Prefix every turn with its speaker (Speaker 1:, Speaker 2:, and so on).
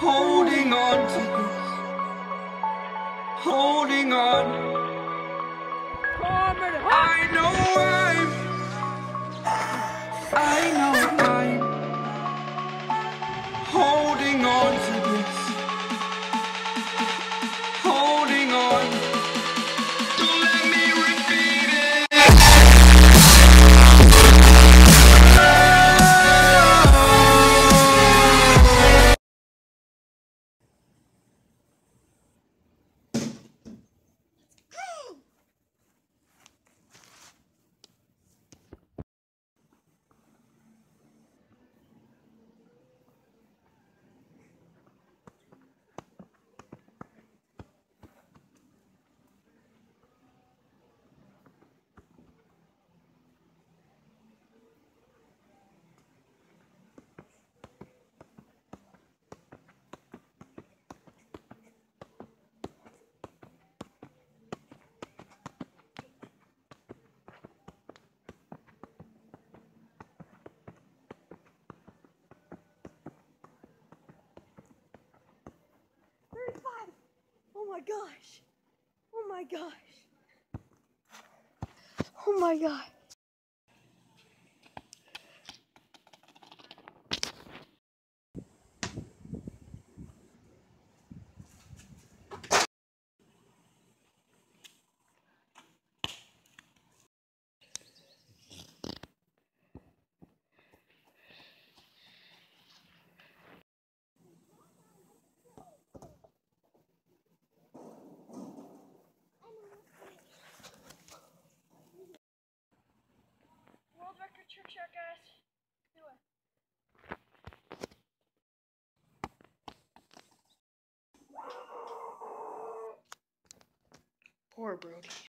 Speaker 1: holding on to this, holding on. I know I'm holding on to this, holding on. Don't let me repeat it.
Speaker 2: Oh my gosh. Oh my gosh. Oh my gosh. World record trick shot, guys. Do it.
Speaker 1: Poor Brody.